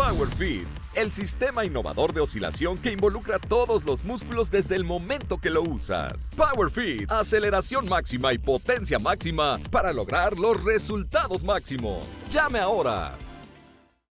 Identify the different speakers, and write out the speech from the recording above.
Speaker 1: PowerFit, el sistema innovador de oscilación que involucra todos los músculos desde el momento que lo usas. PowerFit, aceleración máxima y potencia máxima para lograr los resultados máximos. Llame ahora